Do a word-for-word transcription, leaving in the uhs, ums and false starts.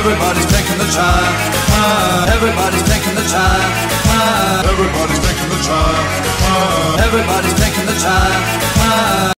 Everybody's taking the time. Uh, everybody's taking the time. Uh, everybody's taking the time. Uh, everybody's taking the time. Uh,